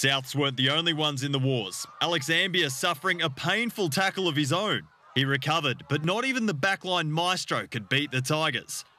Souths weren't the only ones in the wars. Alex Ambier suffering a painful tackle of his own. He recovered, but not even the backline maestro could beat the Tigers.